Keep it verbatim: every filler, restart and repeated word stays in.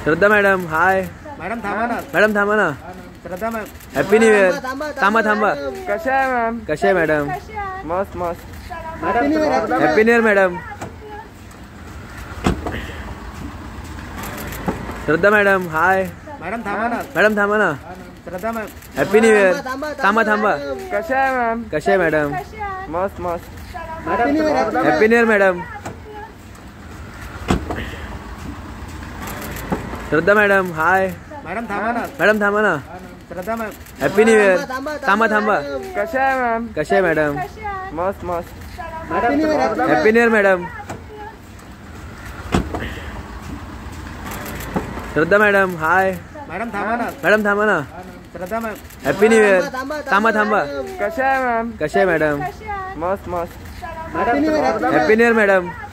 श्रद्धा madam hi. Madam थांबा ना. Madam थांबा ना. Shraddha ma'am happy new year. थांबा थांबा. कशा आहे मॅम? कशा आहे मॅडम? मस्त मस्त. Happy new year madam. Shraddha madam hi. Madam थांबा ना. मॅडम थांबा ना. Shraddha ma'am happy new year. थांबा थांबा. कशा आहे मॅम? कशा आहे मॅडम? मस्त मस्त. Happy new year madam. Shraddha madam hi. Madam थांबा ना. मॅडम थांबा ना. Shraddha ma'am happy new year. थांबा थांबा. कशा आहे मॅम? कशा आहे मॅडम? मस्त मस्त. Happy new year madam. Shraddha madam hi. Madam थांबा ना. मॅडम थांबा ना. Shraddha ma'am happy new year. थांबा थांबा. कशा आहे मॅम? कशा आहे मॅडम? मस्त मस्त. Happy new year madam.